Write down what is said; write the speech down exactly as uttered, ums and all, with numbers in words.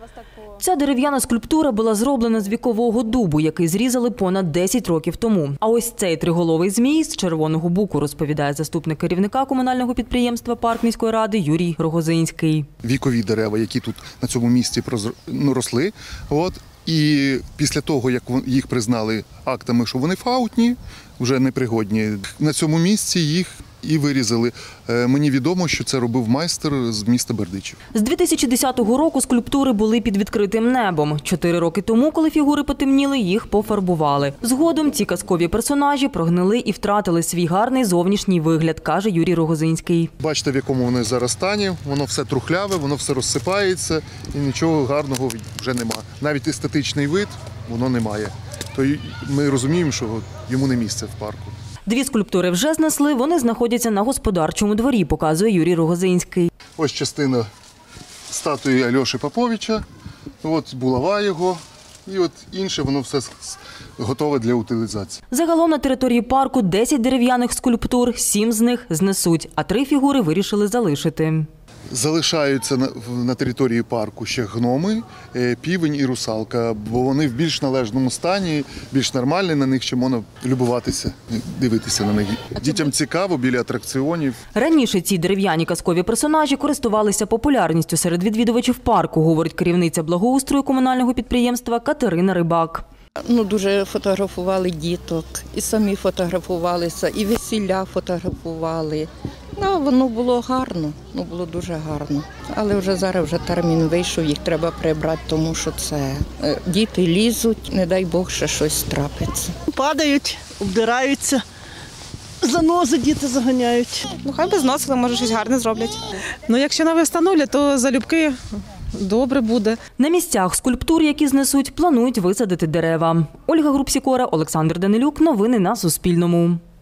Ця дерев'яна скульптура була зроблена з вікового дубу, який зрізали понад десять років тому. А ось цей триголовий змій з Червоного Буку, розповідає заступник керівника комунального підприємства «Парк міської ради» Юрій Рогозинський. Вікові дерева, які тут на цьому місці ну, росли, от, і після того, як їх признали актами, що вони фаутні, вже непригодні, на цьому місці їх і вирізали. Мені відомо, що це робив майстер з міста Бердичів. З дві тисячі десятого року скульптури були під відкритим небом. Чотири роки тому, коли фігури потемніли, їх пофарбували. Згодом ці казкові персонажі прогнили і втратили свій гарний зовнішній вигляд, каже Юрій Рогозинський. Бачите, в якому вони зараз стані, воно все трухляве, воно все розсипається і нічого гарного вже нема. Навіть естетичний вид воно не має. То ми розуміємо, що йому не місце в парку. Дві скульптури вже знесли, вони знаходяться на господарчому дворі, показує Юрій Рогозинський. Ось частина статуї Альоші Поповича, от булава його, і от інше воно все готове для утилізації. Загалом на території парку десять дерев'яних скульптур, сім з них знесуть, а три фігури вирішили залишити. Залишаються на, на території парку ще гноми, півень і русалка, бо вони в більш належному стані, більш нормальні, на них ще можна любуватися, дивитися на них. Дітям цікаво, біля атракціонів. Раніше ці дерев'яні казкові персонажі користувалися популярністю серед відвідувачів парку, говорить керівниця благоустрою комунального підприємства Катерина Рибак. Ну, дуже фотографували діток, і самі фотографувалися, і весілля фотографували. Ну, воно було гарно, ну, було дуже гарно. Але вже зараз вже термін вийшов, їх треба прибрати, тому що це діти лізуть, не дай Бог, ще щось трапиться. Падають, обдираються, занози діти заганяють. Ну, хай би зносили, може щось гарне зроблять. Ну, якщо нове встановлять, то залюбки добре буде. На місцях скульптур, які знесуть, планують висадити дерева. Ольга Групсікора, Олександр Данилюк. Новини на Суспільному.